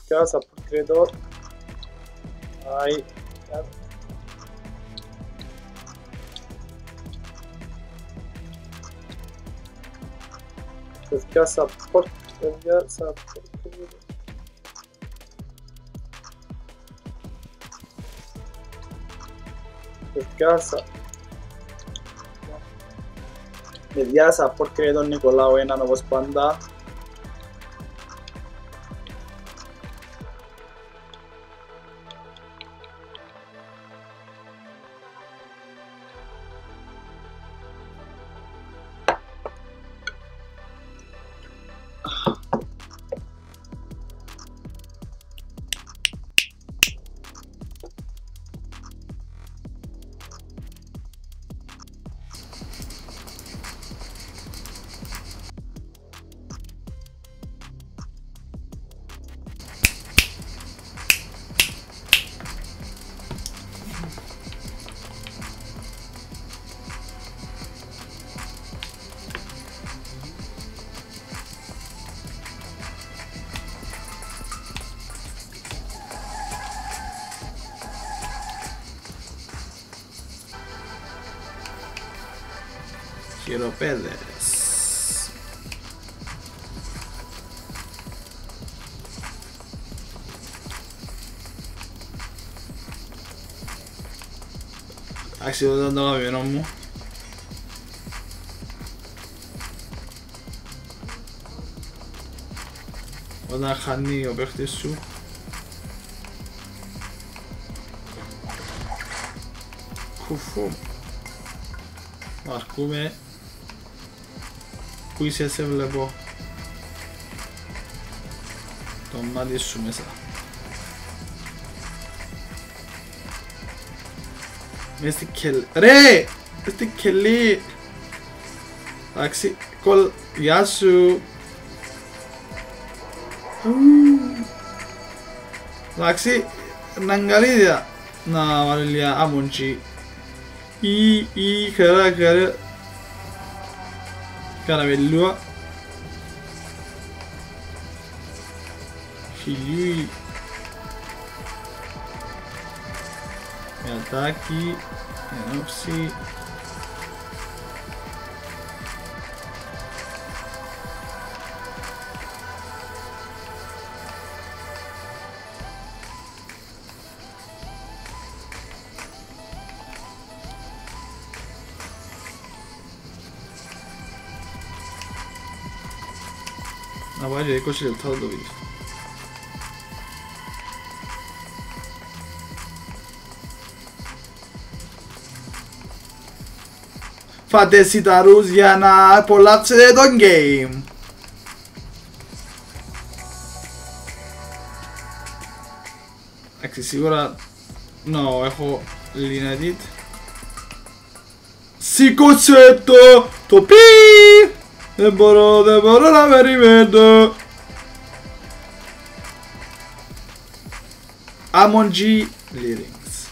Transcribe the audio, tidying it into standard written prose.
Pescada, support creator. Ahí. Pescada, support. Pescada, support creator. Pescada. Media support creator Nicolau enano bos panda. Quiero Pérez. Αξιότητα το αγαπημένο μου. Όταν χάνει ο παίχτης σου. Κουφού. Αρκούμε. Πού είσαι, σε βλέπω. Το μάτι σου μέσα. Μες στην κελ... Ρε! Μες στην κελί! Εντάξει, κολ... Γεια σου! Εντάξει, είναι καλή ιδέα να βάλω λίγα άμμοντσι. Ή χαρά. Καραμελούα. Χιλιούι. Ατάκι. Ενόψη. Να πάει και 20 λεπτά το βίντεο. Φάτε σιταρούς για να απολαύσετε το game. Εντάξει, σίγουρα έχω Linatit. Σήκωσε το πι! Δεν μπορώ να περιμένω. Amon G Lyric.